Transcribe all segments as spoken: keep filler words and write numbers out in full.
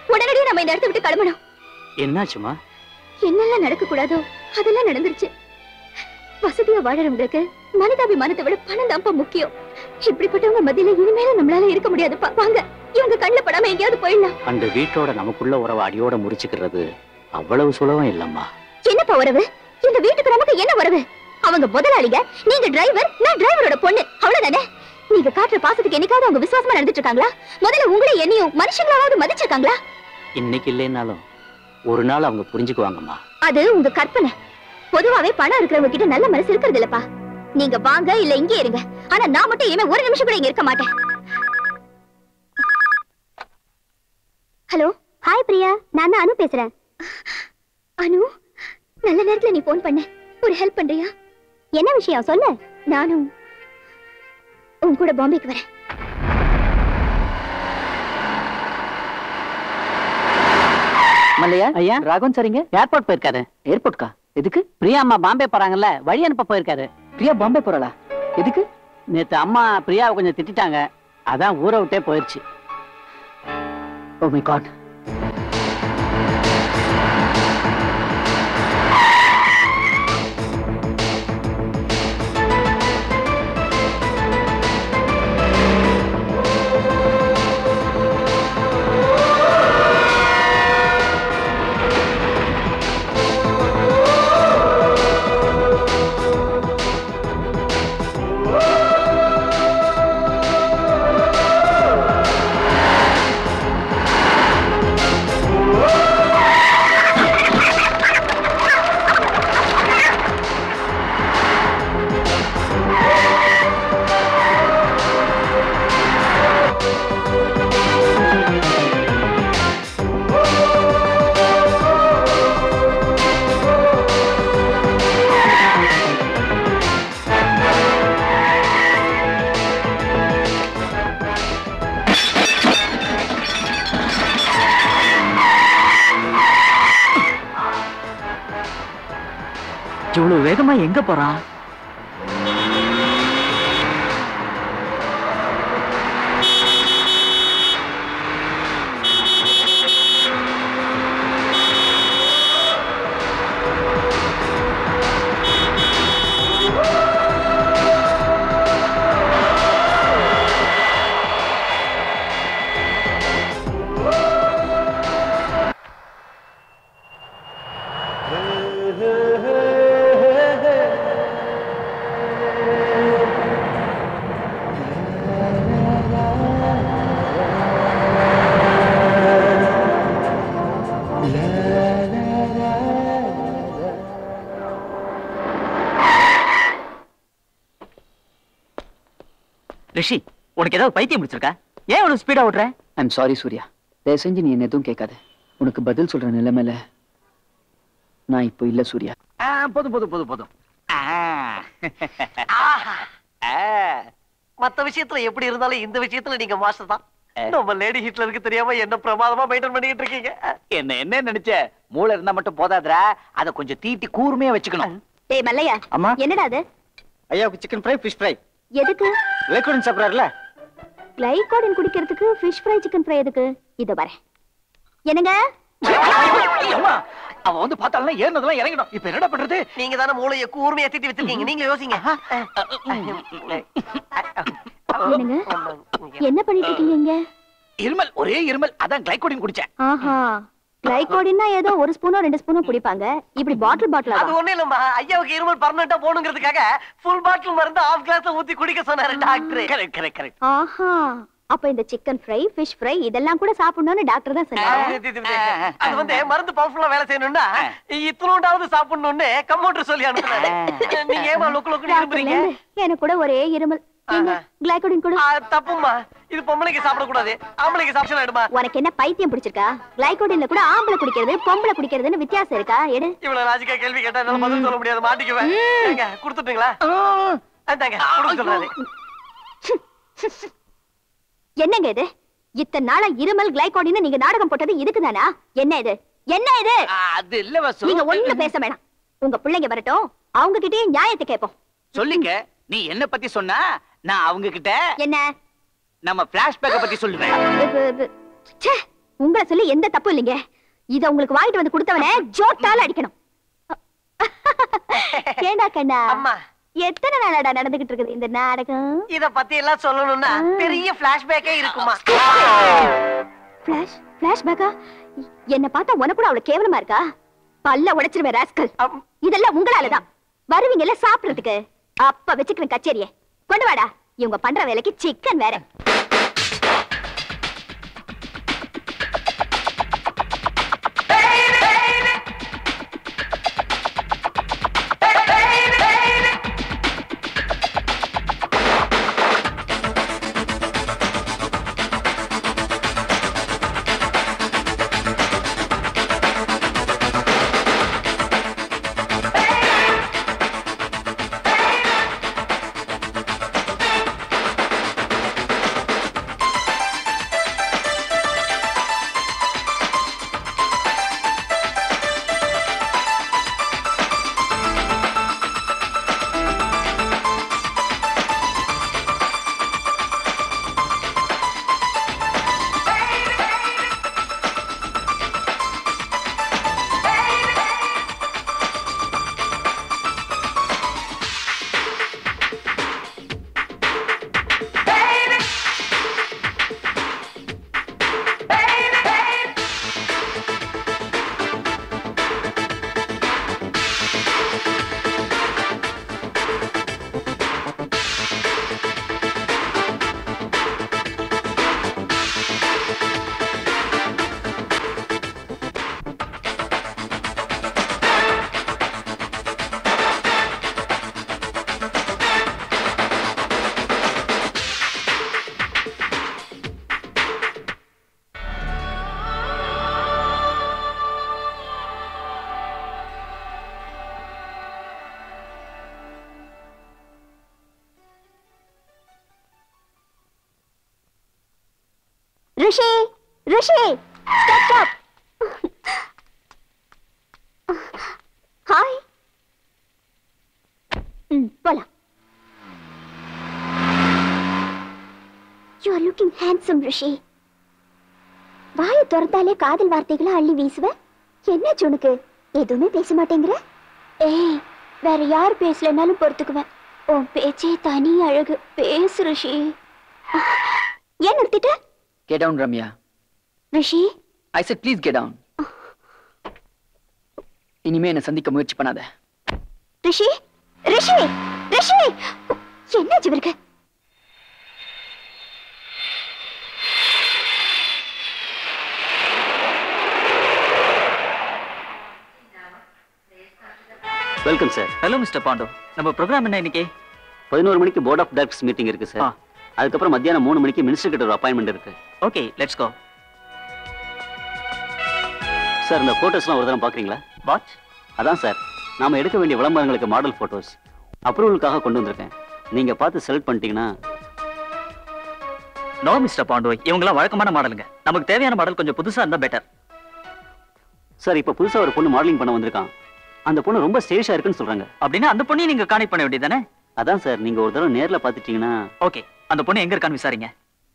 உடனடியே நம்ம இந்த இடத்தை விட்டு கிளம்பணும். என்னாச்சுமா? என்னெல்லாம் நடக்க கூடாதோ அதெல்லாம் நடந்துருச்சு. வசதியா வாழறவங்களுக்கு மனிதாபிமானத்தை விட பணம் தான் முக்கியம். இப்படிப்பட்டவங்க மத்தியில இனிமேல நம்மளால இருக்க முடியாதுப்பா. வாங்க, இவங்க கண்ணுல படாம எங்கேயாவது போயிடலாம். அந்த வீட்டோட நமக்குள்ள உறவை அடியோட முடிச்சுக்கிறது அவ்வளவு சுலபம் இல்லம்மா. என்னப்பா உறவு? இந்த வீட்டுக்கு நமக்கு என்ன உறவு? அவங்க முதலாளிங்க, நீங்க டிரைவர், நான் டிரைவரோட பொண்ணு, அவ்வளவுதானே? நீங்க காட்டுற பாசத்துக்கு என்னைக்காவது அவங்க விசுவாசமா நடந்துட்டு இருக்காங்களா? முதல்ல உங்களை என்னையும் மனுஷங்களாவது மதிச்சிருக்காங்களா? இன்னைக்கு இல்லைன்னாலும் ஒரு நாள் அவங்க புரிஞ்சுக்குவாங்கம்மா. அது உங்க கற்பனை. பொதுவாவே பணம் இருக்கிறவங்க கிட்ட நல்ல மனசு இருக்கிறது இல்லப்பா. நீங்க வாங்க இல்ல இங்கே இருங்க. ஆனா நான் மட்டும் இனிமே ஒரு நிமிஷம் கூட இங்க இருக்க மாட்டேன். ஹலோ, ஹாய் பிரியா, நான் தான் அனு பேசுறேன். அனு, நல்ல நேரத்துல நீ போன் பண்ண. ஒரு ஹெல்ப் பண்றியா? என்ன விஷயம் சொல்லு. நானும் உன் கூட பாம்பேக்கு வரேன். மல்லையா ஐயா, ராகவன் சரிங்க ஏர்போர்ட் போயிருக்காரு. ஏர்போர்ட்கா? எதுக்கு? பிரியா அம்மா பாம்பே போறாங்கல்ல, வழி அனுப்ப போயிருக்காரு. பிரியா பாம்பே போறாளா? எதுக்கு? நேத்து அம்மா பிரியாவை கொஞ்சம் திட்டாங்க, அதான் ஊரை விட்டே போயிருச்சு. Oh my God. இவ்வளவு வேகமா எங்க போறான்? ரிஷி, உனக்கு ஏதாவது பைத்தியம் முடிச்சிருக்கா? ஏன் உனக்கு ஸ்பீடா ஓட்டுற? ஐம் சாரி சூர்யா, தயவு செஞ்சு நீ என்ன எதுவும் கேட்காத. உனக்கு பதில் சொல்ற நிலைமையில நான் இப்போ இல்ல சூர்யா. போதும் போதும் போதும் போதும். மத்த விஷயத்துல எப்படி இருந்தாலும் இந்த விஷயத்துல நீங்க மாஸ்டர் தான். நம்ம லேடி ஹிட்லருக்கு தெரியாம என்ன பிரமாதமா மெயின்டைன் பண்ணிட்டு இருக்கீங்க. என்ன என்ன நினைச்ச? மூளை இருந்தா மட்டும் போதாதுடா, அத கொஞ்சம் தீட்டி கூர்மையா வச்சுக்கணும். டேய் மல்லையா, அம்மா என்னடா அது? ஐயாவுக்கு சிக்கன் ஃப்ரை, ஃபிஷ் ஃப்ரை. எதுக்கு? கிளைகோடின் சாப்பிடுறாருல. கிளைகோடின் குடிக்கிறதுக்கு ஃபிஷ் ஃப்ரை, சிக்கன் ஃப்ரை எதுக்கு? இத வரேன். என்னங்க? அம்மா, அவ வந்து பார்த்தாலனா ஏறனதெல்லாம் இறங்கிடும். இப்போ என்னடா பண்றது? நீங்க தான மூளைய கூர்மையா தீட்டி வச்சிருக்கீங்க, நீங்க யோசிங்க. என்னங்க? என்ன பண்ணிட்டு இருக்கீங்க? இருமல், ஒரே இருமல், அதான் கிளைகோடின் குடிச்சேன். ஆஹா, கிளைகோடின்னா ஏதோ ஒரு ஸ்பூனோ ரெண்டு ஸ்பூனோ குடிப்பாங்க. இப்படி பாட்டில் பாட்டிலா? அது ஒண்ணு இல்லம்மா, ஐயாவுக்கு இருமல் பர்மனண்டா போணுங்கிறதுக்காக ஃபுல் பாட்டில் மருந்து ஆஃப் கிளாஸ்ல ஊத்தி குடிக்க சொன்னாரு டாக்டர். Correct correct correct. ஆஹா, அப்ப இந்த சிக்கன் ஃப்ரை, ஃபிஷ் ஃப்ரை இதெல்லாம் கூட சாப்பிடணும்னு டாக்டர் தான் சொன்னாரு. அது வந்து மருந்து பவர்ஃபுல்லா வேலை செய்யணும்னா இத்தனோண்டாவது சாப்பிடணும்னு கம்பவுண்டர் சொல்லி அனுப்புனாரு. நீங்க ஏமா லொக்கு லொக்குன்னு இருப்பீங்க? எனக்கு கூட ஒரே இருமல். கிளைகோடின் கூட தப்புமா, இது பொம்பளைக்கு சாப்பிட கூடாது, ஆம்பளைக்கு சாப்பிடலாம். எடுமா. உனக்கு என்ன பைத்தியம் பிடிச்சிருக்கா? கிளைகோடின்ல கூட ஆம்பளை குடிக்கிறது பொம்பளை குடிக்கிறதுன்னு வித்தியாசம் இருக்கா? எடு. இவ்வளவு லாஜிக்கா கேள்வி கேட்டா என்னால பதில் சொல்ல முடியாது, மாட்டிக்குவேன். ஏங்க கொடுத்துட்டீங்களா? அதாங்க கொடுத்து சொல்றாரு. என்னங்க இது? இத்தனை நாளா இருமல் கிளைகோடின் நீங்க நாடகம் போட்டது இதுக்குதானா? என்ன இது? என்ன இது? அது இல்ல வசு, நீங்க ஒண்ணு பேச வேணாம். உங்க பிள்ளைங்க வரட்டும், அவங்க கிட்டயே நியாயத்தை கேட்போம். சொல்லுங்க. நீ என்ன பத்தி சொன்னா நான் அவங்க கிட்ட என்ன நம்ம பிளாஷ்பேக்க பத்தி சொல்லுவேன். உங்களை சொல்லி எந்த தப்பு இல்லைங்க. இத உங்களுக்கு வாங்கிட்டு வந்து கொடுத்தவனே ஜோட்டால அடிக்கணும். ஏண்டா கண்ணா, அம்மா எத்தனை நாளாடா நடந்துகிட்டு இருக்குது இந்த நாடகம்? இத பத்தி எல்லாம் சொல்லணும்னா பெரிய பிளாஷ்பேக்கே இருக்குமா? பிளாஷ் பிளாஷ்பேக்கா? என்ன பார்த்தா உனக்கு கூட அவ்வளவு கேவலமா இருக்கா? பல்ல உடைச்சிருவேன் ராஸ்கல். இதெல்லாம் உங்களாலதான். வருவீங்கல்ல சாப்பிடுறதுக்கு, அப்ப வச்சுக்கிறேன் கச்சேரிய. கொண்டு வாடா. இவங்க பண்ற வேலைக்கு சிக்கன் வேற. Rishi, Rishi, stop stop. Hi. ம், போலாம். You are looking handsome, ரிஷி. வாயை திறந்தாலே காதல் வார்த்தைகளை அள்ளி வீசுவ. என்ன உனக்கு? எதுவுமே பேச மாட்டேங்கிற? ஏய், வேற யார் பேசலனாலும் பொறுத்துக்குவேன். உன் பேச்சே தனி அழகு. பேசு ரிஷி. ஏன் நிறுத்திட்ட? Get down, Ramya. Rishi? I said please get down. இனிமே என்ன சந்திக்க முயற்சி பண்ணாத. ரிஷி, ரிஷி, ரிஷி, என்ன இவருக்கு? Welcome sir. Hello mister Pandu. நம்ம ப்ரோக்ராம் என்ன இன்னைக்கு? பதினோரு மணிக்கு போர்ட் ஆஃப் டைரக்டர்ஸ் மீட்டிங் இருக்கு சார். அதுக்கப்புறம் மத்தியானம் மூணு மணிக்கு மினிஸ்டர் கிட்ட ஒரு அப்பாயின்மெண்ட் இருக்கு. Okay, let's go. சார், இந்த போட்டோஸ்லாம் ஒரு தடவை பாக்குறீங்களா? வாட்? அதான் சார், நாம எடுக்க வேண்டிய விளம்பரங்களுக்கு மாடல் போட்டோஸ் அப்ரூவலுக்காக கொண்டு வந்திருக்கேன். நீங்க பார்த்து செலக்ட் பண்ணிட்டீங்கன்னா. நோ மிஸ்டர் பாண்டு, இவங்கெல்லாம் வழக்கமான மாடலுங்க. நமக்கு தேவையான மாடல் கொஞ்சம் புதுசா இருந்தா பெட்டர். சார், இப்ப புதுசா ஒரு பொண்ணு மாடலிங் பண்ண வந்திருக்கான். அந்த பொண்ணு ரொம்ப ஸ்டைலிஷா இருக்குன்னு சொல்றாங்க. அப்படின்னா அந்த பொண்ணையும் நீங்க கான்டாக்ட் பண்ண வேண்டியதானே? அதான் சார், நீங்க ஒரு தடவை நேர்ல பாத்துட்டீங்கன்னா. ஓகே, அந்த பொண்ணு எங்க இருக்கான்னு விசாரிங்க.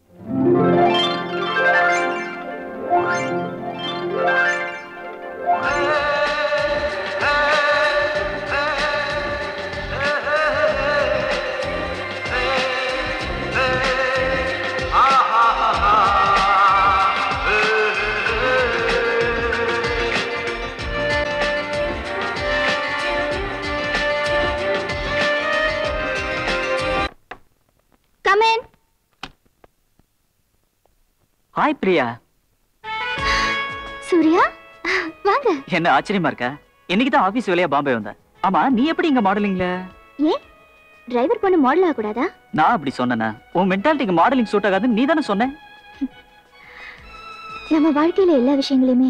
ஹாய் பிரியா. சூர்யா, வாங்க. என்ன ஆச்சரியமா இருக்கா? இன்னைக்கு தான் ஆபீஸ் வேலையா பாம்பே வந்தேன். ஆமா, நீ எப்படி இங்க மாடலிங்ல? ஏன் டிரைவர் பொண்ணு மாடல் ஆக கூடாதா? நான் அப்படி சொன்னேனா? உன் மென்டாலிட்டிக்கு மாடலிங் சூட் ஆகாதுன்னு நீ தானே சொன்ன. நம்ம வாழ்க்கையில எல்லா விஷயங்களையுமே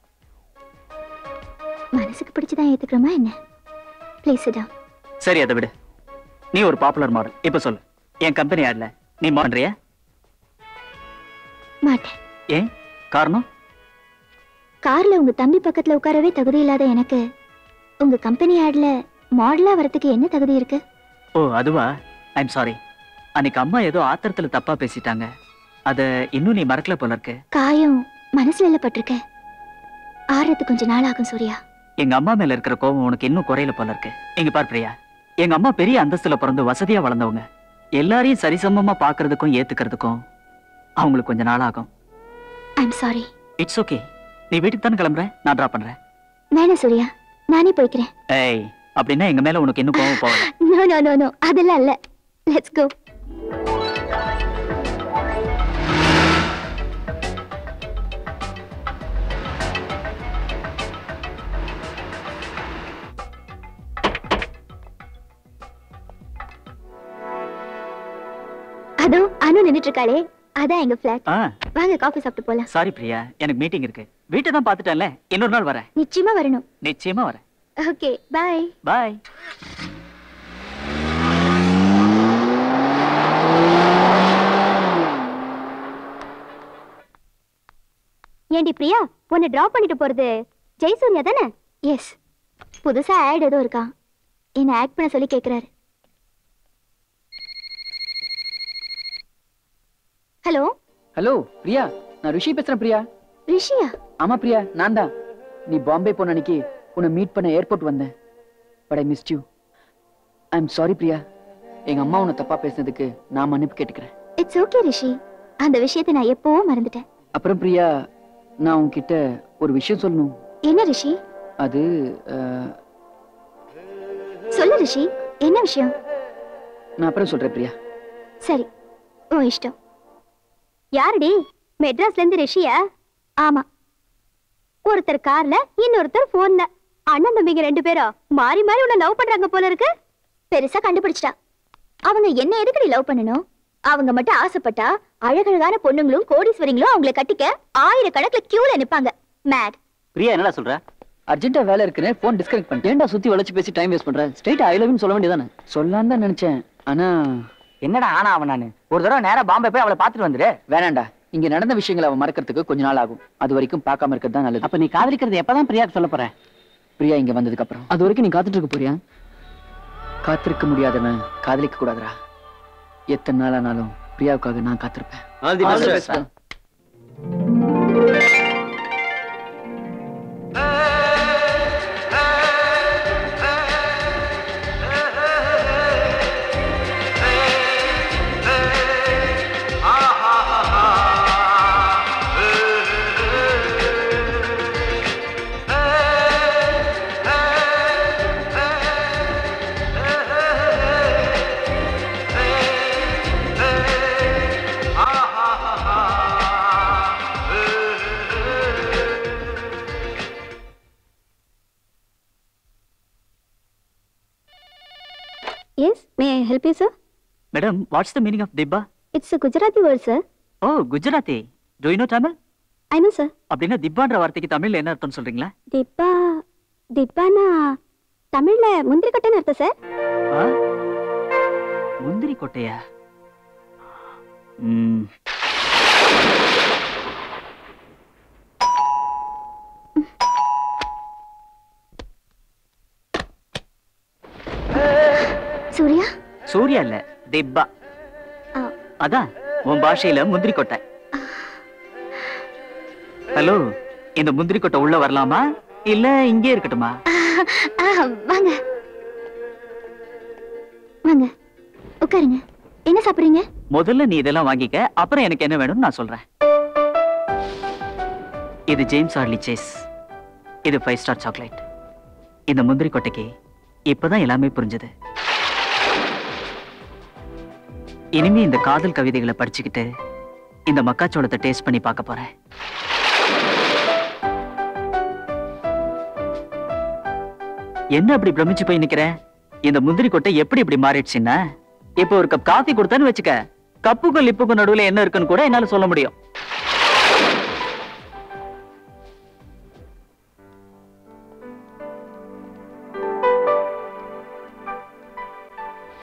மனசுக்கு பிடிச்சதான் ஏத்துக்கிறோமா என்ன? Please sit down. சரி, அதை விடு. நீ ஒரு பாப்புலர் மாடல். இப்ப சொல்லு, என் கம்பெனி ஆட்ல நீ மாடறியா? மாட்டேன். ஏன்? காரணம்? கார்ல உங்க தம்பி பக்கத்துல உட்காரவே தகுதி இல்லாத எனக்கு உங்க கம்பெனி ஆட்ல மாடலா வரதுக்கு என்ன தகுதி இருக்கு? ஓ, அதுவா? I'm sorry. அன்னைக்கு அம்மா ஏதோ ஆத்திரத்துல தப்பா பேசிட்டாங்க. அத இன்னும் நீ மறக்கல போல இருக்கு. காயம் மனசுல இல்ல பட்டிருக்க. ஆறுறது கொஞ்ச நாள் ஆகும் சூர்யா. எங்க அம்மா மேல இருக்கிற கோபம் உனக்கு இன்னும் குறையில போல இருக்கு. எங்க பார் பிரியா, எங்க அம்மா பெரிய அந்தஸ்துல பிறந்து வசதியா வளர்ந்தவங்க. எல்லாரையும் சரிசமமா பாக்குறதுக்கும் ஏத்துக்கிறதுக்கும் அவங்களுக்கு கொஞ்ச நாள் ஆகும். I'm sorry. It's okay. நீ வீட்டுக்கு தானே கிளம்புற, நான் டிராப் பண்றேன். வேணாம் சூர்யா, நானே போய்க்கிறேன். ஏய், அப்படின்னா எங்க மேல உனக்கு இன்னும் கோபம் போகல? நோ நோ நோ நோ, அதெல்லாம் இல்ல. Let's go. அதோ அனு நின்னுட்டு இருக்காளே, அதான் எங்க ஃபிளாட். வாங்க காபி சாப்பிட்டு போலாம். சாரி பிரியா, எனக்கு மீட்டிங் இருக்கு. வீட்டை தான் பாத்துட்டேன்ல, இன்னொரு நாள் வரேன். நிச்சயமா வரணும். நிச்சயமா வரேன். Okay, bye. பை. ஏண்டி பிரியா, உன்னை டிராப் பண்ணிட்டு போறது ஜெயசூர்யா தானே? எஸ். புதுசா ஆட் ஏதோ இருக்கா, என்ன ஆக்ட் பண்ண சொல்லி கேக்குறாரு. ஹலோ ஹலோ பிரியா, நான் ரிஷி பேசுறேன். பிரியா. ரிஷியா? ஆமா பிரியா, நான் தான். நீ பாம்பே போன அன்னைக்கு உன்னை மீட் பண்ண ஏர்போர்ட் வந்தேன். But I missed you. I am sorry Priya. எங்க அம்மா உன்னை தப்பா பேசினதுக்கு நான் மன்னிப்பு கேட்டுக்கிறேன். இட்ஸ் ஓகே ரிஷி, அந்த விஷயத்தை நான் எப்பவோ மறந்துட்டேன். அப்புறம் பிரியா, நான் உன்கிட்ட ஒரு விஷயம் சொல்லணும். என்ன ரிஷி? அது சொல்லு ரிஷி, என்ன விஷயம்? நான் அப்புறம் சொல்றேன் பிரியா. சரி, உன் இஷ்டம். யாருடி? மெட்ராஸ்ல இருந்து ரிஷியா? ஆமா. ஒருத்தர் கார்ல, இன்னொருத்தர் போன்ல. அண்ணன் தம்பிங்க ரெண்டு பேரும் மாறி மாறி உன்னை லவ் பண்றாங்க போல இருக்கு. பெருசா கண்டுபிடிச்சிட்டா. அவங்க என்ன எதுக்கடி லவ் பண்ணணும்? அவங்க மட்டும் ஆசைப்பட்டா அழகழகான பொண்ணுங்களும் கோடீஸ்வரிங்களும் அவங்களை கட்டிக்க ஆயிரக்கணக்குல கியூல நிப்பாங்க. மேட். பிரியா, என்னடா சொல்ற? அர்ஜென்ட்டா வேலை இருக்குன்னு போன் டிஸ்கனெக்ட் பண்ணிட்டேன். ஏன்டா சுத்தி வளைச்சு பேசி டைம் வேஸ்ட் பண்ற? ஸ்ட்ரைட்டா ஐ லவ் யூ சொல்ல வேண்டியதானே? சொல்லலாம்னு தான் நினைச்சேன். ஆனா என்னடா ஆனா அவன்? நானு ஒரு தடவை நேரா பாம்பே போய் அவளை பாத்துட்டு வந்துரு. வேணாண்டா, இங்க நடந்த விஷயங்களை அவன் மறக்கிறதுக்கு கொஞ்ச நாள் ஆகும். அது வரைக்கும் பார்க்காம இருக்கிறது தான் நல்லது. அப்ப நீ காதலிக்கிறது எப்பதான் பிரியாக்கு சொல்ல போற? பிரியா இங்க வந்ததுக்கு அப்புறம். அது வரைக்கும் நீ காத்துட்டு இருக்க போறியா? காத்திருக்க முடியாதவன் காதலிக்க கூடாதுடா. எத்தனை நாள் ஆனாலும் பிரியாவுக்காக நான் காத்திருப்பேன். Yes, may I help you, sir? Madam, what's the meaning of Dibba? It's a Gujarati word, sir. Oh, Gujarati. Do you know Tamil? I know, sir. அப்படின்னா திப்பான்ற வார்த்தைக்கு தமிழ்ல என்ன அர்த்தம் சொல்றீங்களா? திப்பா திப்பானா தமிழ்ல முந்திரி கொட்டைன்னு அர்த்தம் சார். முந்திரி கொட்டையா? ம். சூர்யா? சூர்யா இல்ல, திப்பா. அதான் உன் பாஷையில முந்திரி கொட்டை. ஹலோ, இந்த முந்திரி கொட்டை உள்ள வரலாமா இல்ல இங்கே இருக்கட்டுமா? வாங்க வாங்க உட்காருங்க. என்ன சாப்பிடுறீங்க? முதல்ல நீ இதெல்லாம் வாங்கிக்க, அப்புறம் எனக்கு என்ன வேணும்னு நான் சொல்றேன். இது ஜேம்ஸ் ஆர்லி சேஸ். இது ஃபைவ் ஸ்டார் சாக்லேட். இந்த முந்திரி கொட்டைக்கு இப்பதான் எல்லாமே புரிஞ்சது. இனிமே இந்த காதல் கவிதைகளை படிச்சுக்கிட்டு இந்த மக்காச்சோளத்தை டேஸ்ட் பண்ணி பார்க்க போறேன். என்ன அப்படி பிரமிச்சு போய் நிக்கிற? இந்த முந்திரி கொட்டை எப்படி இப்படி மாறிடுச்சுன்னா, இப்ப ஒரு கப் காஃபி கொடுத்தான்னு வச்சுக்க, கப்புக்கும் லிப்புக்கும் நடுவுல என்ன இருக்குன்னு கூட என்னால சொல்ல முடியும்.